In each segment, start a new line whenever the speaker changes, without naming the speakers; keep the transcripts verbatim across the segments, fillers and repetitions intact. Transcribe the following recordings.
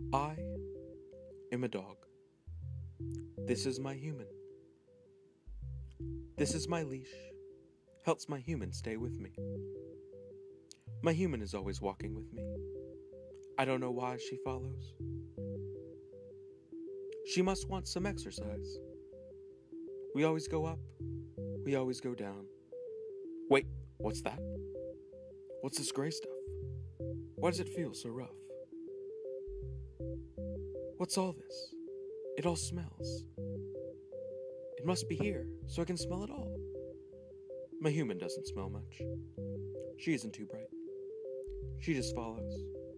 I am a dog. This is my human. This is my leash. Helps my human stay with me. My human is always walking with me. I don't know why she follows. She must want some exercise. We always go up. We always go down. Wait, what's that? What's this gray stuff? Why does it feel so rough? What's all this? It all smells. It must be here, so I can smell it all. My human doesn't smell much. She isn't too bright. She just follows.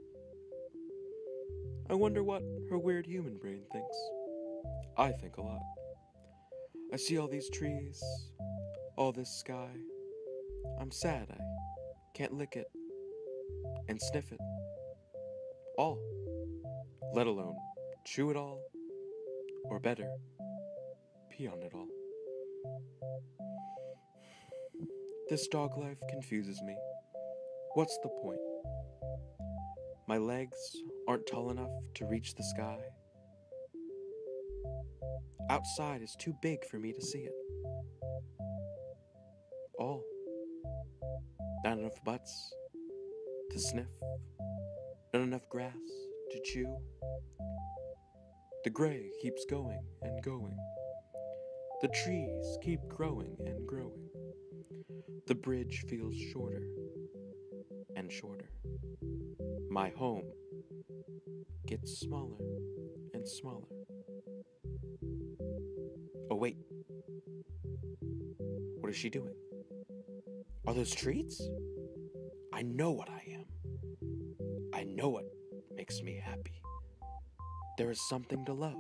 I wonder what her weird human brain thinks. I think a lot. I see all these trees, all this sky. I'm sad I can't lick it and sniff it all, let alone chew it all, or better, pee on it all. This dog life confuses me. What's the point? My legs aren't tall enough to reach the sky. Outside is too big for me to see it. All. Not enough butts to sniff. Not enough grass to chew. The gray keeps going and going. The trees keep growing and growing. The bridge feels shorter and shorter. My home gets smaller and smaller. Oh wait, what is she doing? Are those treats? I know what I am. I know what makes me happy. There is something to love.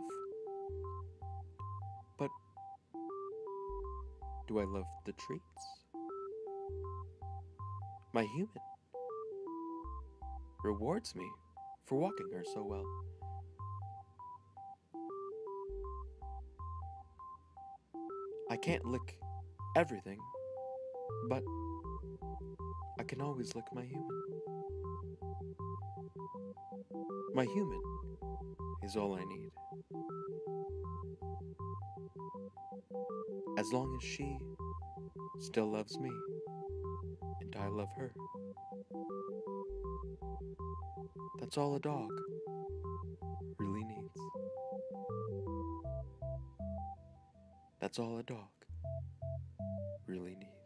But do I love the treats? My human rewards me for walking her so well. I can't lick everything, but I can always lick my human. My human is all I need. As long as she still loves me and I love her. That's all a dog really needs. That's all a dog really needs.